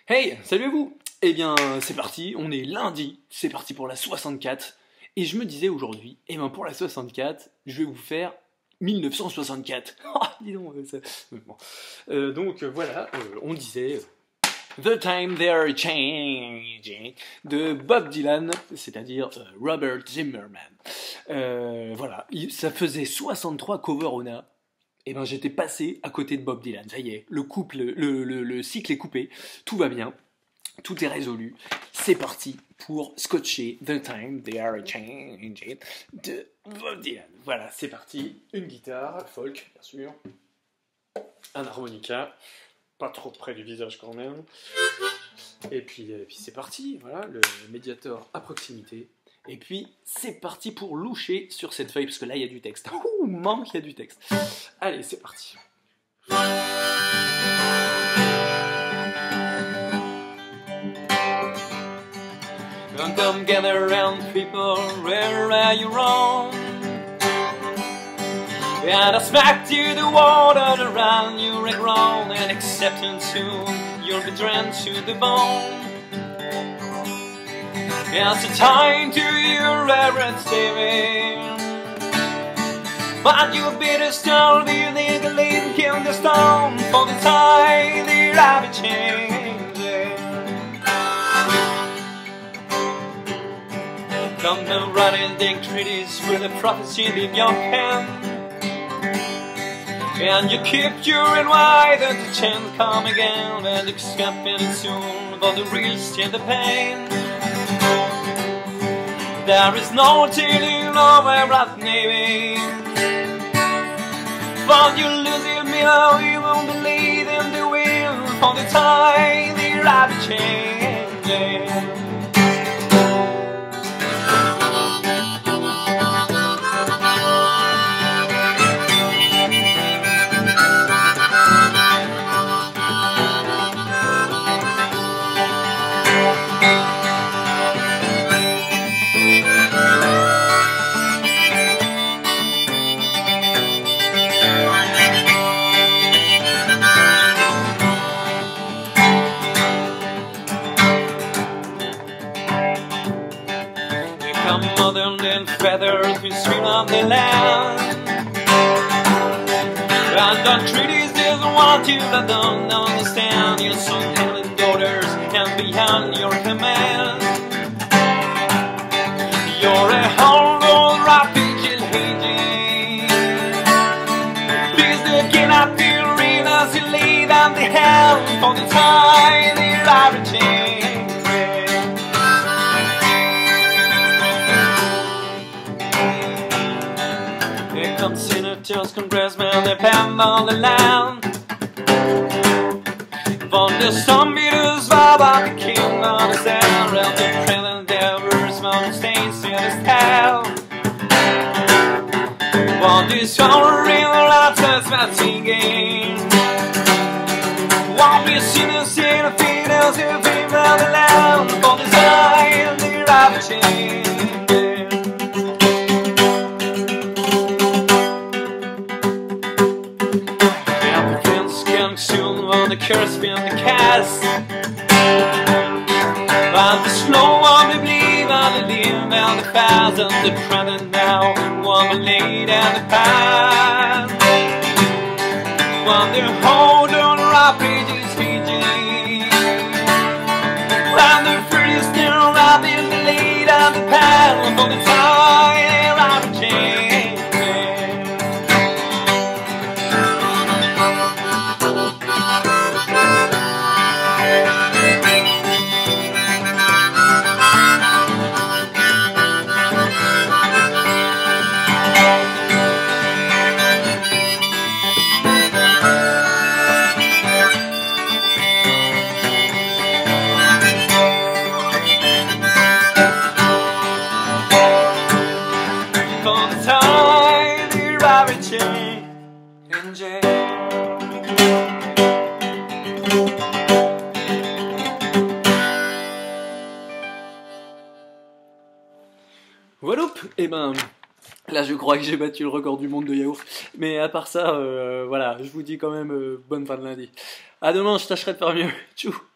Hey, salut à vous! Eh bien, c'est parti, on est lundi, c'est parti pour la 64. Et je me disais aujourd'hui, eh bien pour la 64, je vais vous faire 1964. Ah, dis donc, bon. Donc voilà, on disait The Time They're Changing de Bob Dylan, c'est-à-dire Robert Zimmerman. Voilà, ça faisait 63 covers on a. Et ben j'étais passé à côté de Bob Dylan, ça y est, le cycle est coupé, tout va bien, tout est résolu, c'est parti pour scotcher The Time They Are Changing de Bob Dylan. Voilà, c'est parti, une guitare, folk bien sûr, un harmonica, pas trop près du visage quand même, et puis c'est parti, voilà, le médiator à proximité. Et puis, c'est parti pour loucher sur cette feuille, parce que là, il y a du texte. Ouh, manque, il y a du texte. Allez, c'est parti. Come gather round, people, where are you wrong? And I smack to the water around you and groan, and acceptance soon, you'll be drenched to the bone. It's a time to your everything, but you better still be the link in the stone for the time that I'll be changing. Come the running the treaties with the prophecy in your hand, and you keep your and wide and the chance come again, and accept it soon for the risk and the pain. There is no telling of my breath, maybe. But you lose it, me now, you won't believe in the will for the time that I'll be changing. Mother and feathers we swim on the land, and the treaties is what you that don't understand. Your sons and daughters and beyond your command. You're a whole world rapid changing. Please the king up the arenas you lay down the hand for the time that I'll be changing. Senators, congressmen, they pound on the land. For the zombies, Baba, the king on the stand, and the president, devils, mountain states in his tail. For this hour in the lights, that's my singing. Won't be seen as in a females, in a female, the land. For the time, the rapture. Soon when the curse been the cast, but the slow one they believe and the live and the fast, and the present now one late and the past. When the hold on rapid is fading, when the fruit is still rapid, the late and the past, for the time I'll be changing. Voilà, et ben là je crois que j'ai battu le record du monde de yaourt. Mais à part ça, voilà, je vous dis quand même bonne fin de lundi. À demain, je tâcherai de faire mieux. Tchou.